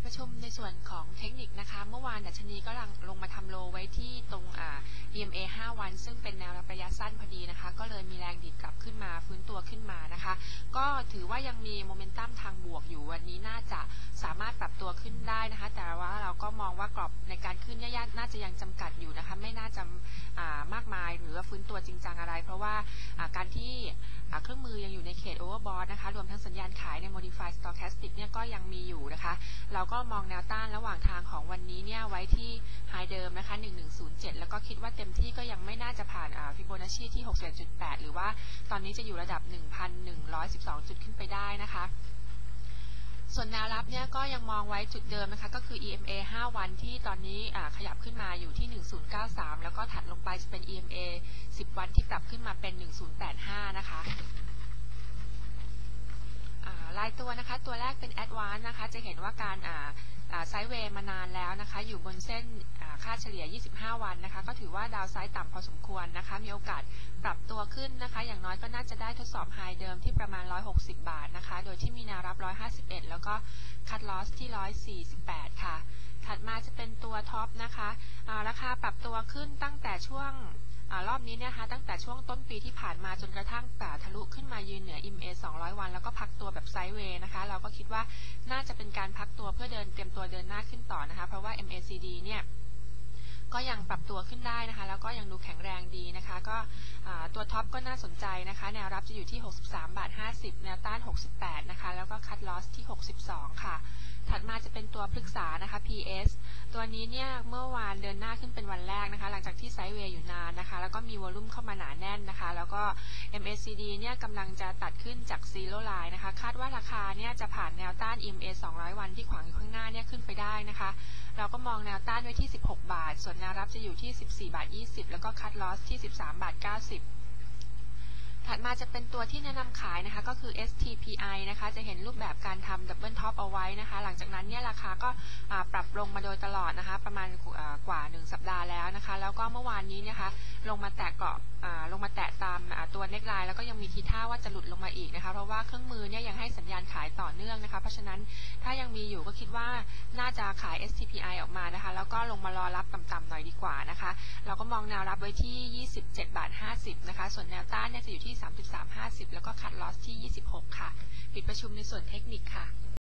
ประชุมในส่วนของเทคนิคนะคะเมื่อวานดัชนีก็ลงมาทำโลไว้ที่ตรง EMA 5 วันซึ่งเป็นแนวรับระยะสั้นพอดีนะคะก็เลยมีแรงดีดกลับขึ้นมาฟื้นตัวขึ้นมานะคะก็ถือว่ายังมีโมเมนตัมทางบวกอยู่วันนี้น่าจะสามารถปรับตัวขึ้นได้นะคะแต่ว่าเราก็มองว่ากรอบในการขึ้นน่าจะยังจำกัดอยู่นะคะไม่น่าจะมากมายหรือว่าฟื้นตัวจริงจังอะไรเพราะว่าการที่เครื่องมือยังอยู่ในเขต overbought นะคะรวมทั้งสัญญาณขายใน modified stochastic เนี่ยก็ยังมีอยู่นะคะเราก็มองแนวต้านระหว่างทางของวันนี้เนี่ยไว้ที่ไฮเดิมนะคะ1107แล้วก็คิดว่าเต็มที่ก็ยังไม่น่าจะผ่านฟิโบนัชชีที่ 61.8 หรือว่าตอนนี้จะอยู่ระดับ 1,112 จุดขึ้นไปได้นะคะส่วนแนวรับเนี่ยก็ยังมองไว้จุดเดิมนะคะก็คือ EMA 5 วันที่ตอนนี้ขยับขึ้นมาอยู่ที่1093แล้วก็ถัดลงไปจะเป็น EMA 10 วันที่ปรับขึ้นมาเป็น1085นะคะรายตัวนะคะตัวแรกเป็น Advance นะคะจะเห็นว่าการไซด์เวย์มานานแล้วนะคะอยู่บนเส้นค่าเฉลี่ย25 วันนะคะก็ถือว่าดาวไซด์ต่ำพอสมควรนะคะมีโอกาสปรับตัวขึ้นนะคะอย่างน้อยก็น่าจะได้ทดสอบไฮเดิมที่ประมาณ160 บาทนะคะโดยที่มีแนวรับ151แล้วก็คัทลอสที่148ค่ะถัดมาจะเป็นตัวท็อปนะคะราคาปรับตัวขึ้นตั้งแต่ช่วงรอบนี้เนี่ยนะคะตั้งแต่ช่วงต้นปีที่ผ่านมาจนกระทั่งทะลุขึ้นมายืนเหนือ EMA 200 วันแล้วก็พักตัวแบบไซด์เวย์นะคะเราก็คิดว่าน่าจะเป็นการพักตัวเพื่อเตรียมตัวเดินหน้าขึ้นต่อนะคะเพราะว่า MACD เนี่ยก็ยังปรับตัวขึ้นได้นะคะแล้วก็ยังดูแข็งแรงดีนะคะก็ตัวท็อปก็น่าสนใจนะคะแนวรับจะอยู่ที่63.50 แนวต้าน68นะคะแล้วก็คัทลอสที่62ค่ะถัดมาจะเป็นตัวพฤกษานะคะ PS ตัวนี้เนี่ยเมื่อวานเดินหน้าขึ้นเป็นวันแรกนะคะหลังจากที่ไซด์เวย์อยู่นานนะคะแล้วก็มีวอลุ่มเข้ามาหนาแน่นนะคะแล้วก็ MACD เนี่ยกำลังจะตัดขึ้นจากซีโร่ไลน์นะคะคาดว่าราคาเนี่ยจะผ่านแนวต้าน EMA 200 วันที่ขวางอยู่ข้างหน้าเนี่ยขึ้นไปได้นะคะเราก็มองแนวต้านไว้ที่16 บาทส่วนแนวรับจะอยู่ที่14.20 แล้วก็คัทลอสที่13.90 ถัดมาจะเป็นตัวที่แนะนำขายนะคะก็คือ STPI นะคะจะเห็นรูปแบบการทำดับเบิลท็อปเอาไว้นะคะหลังจากนั้นเนี่ยราคาก็ปรับลงมาโดยตลอดนะคะประมาณกว่า1สัปดาห์แล้วนะคะแล้วก็เมื่อวานนี้นะคะลงมาแตะตามตัวเน็กไลน์แล้วก็ยังมีทีท่าว่าจะหลุดลงมาอีกนะคะเพราะว่าเครื่องมือเนี่ยยังให้สัญญาณขายต่อเนื่องนะคะเพราะฉะนั้นถ้ายังมีอยู่ก็คิดว่าน่าจะขาย STPI ออกมานะคะแล้วก็ลงมารอรับต่ำๆหน่อยดีกว่านะคะเราก็มองแนวรับไว้ที่27.50 นะคะส่วนแนวต้านเนี่ยจะอยู่ที่33.50 แล้วก็คัทลอสที่26ค่ะปิดประชุมในส่วนเทคนิคค่ะ